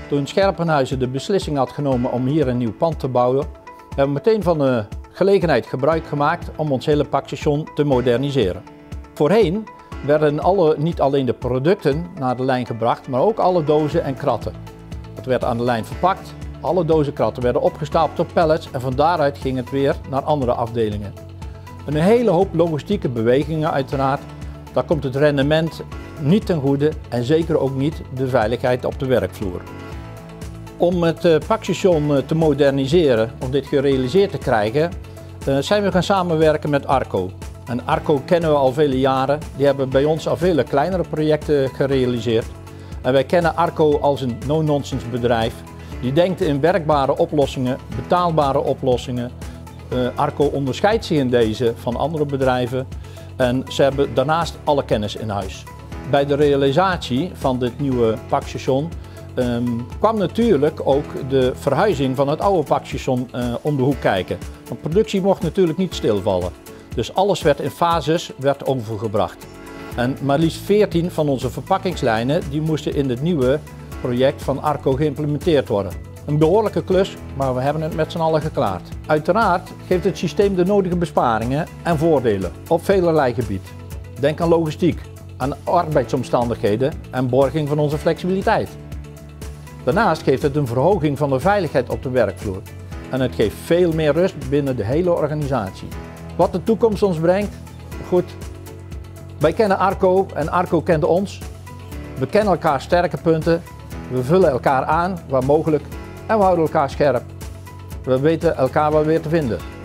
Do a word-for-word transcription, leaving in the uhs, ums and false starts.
Toen Scherpenhuysen de beslissing had genomen om hier een nieuw pand te bouwen, hebben we meteen van de gelegenheid gebruik gemaakt om ons hele pakstation te moderniseren. Voorheen werden alle, niet alleen de producten naar de lijn gebracht, maar ook alle dozen en kratten. Het werd aan de lijn verpakt, alle dozen en kratten werden opgestapeld op pallets en van daaruit ging het weer naar andere afdelingen. Een hele hoop logistieke bewegingen uiteraard, daar komt het rendement niet ten goede en zeker ook niet de veiligheid op de werkvloer. Om het pakstation te moderniseren, om dit gerealiseerd te krijgen, zijn we gaan samenwerken met Arco. En Arco kennen we al vele jaren, die hebben bij ons al vele kleinere projecten gerealiseerd. En wij kennen Arco als een no-nonsense bedrijf, die denkt in werkbare oplossingen, betaalbare oplossingen. Uh, Arco onderscheidt zich in deze van andere bedrijven en ze hebben daarnaast alle kennis in huis. Bij de realisatie van dit nieuwe pakstation um, kwam natuurlijk ook de verhuizing van het oude pakstation uh, om de hoek kijken. Want productie mocht natuurlijk niet stilvallen. Dus alles werd in fases werd overgebracht. En maar liefst veertien van onze verpakkingslijnen die moesten in het nieuwe project van Arco geïmplementeerd worden. Een behoorlijke klus, maar we hebben het met z'n allen geklaard. Uiteraard geeft het systeem de nodige besparingen en voordelen op velerlei gebied. Denk aan logistiek, aan arbeidsomstandigheden en borging van onze flexibiliteit. Daarnaast geeft het een verhoging van de veiligheid op de werkvloer. En het geeft veel meer rust binnen de hele organisatie. Wat de toekomst ons brengt? Goed, wij kennen Arco en Arco kent ons. We kennen elkaar sterke punten, we vullen elkaar aan waar mogelijk en we houden elkaar scherp. We weten elkaar wel weer te vinden.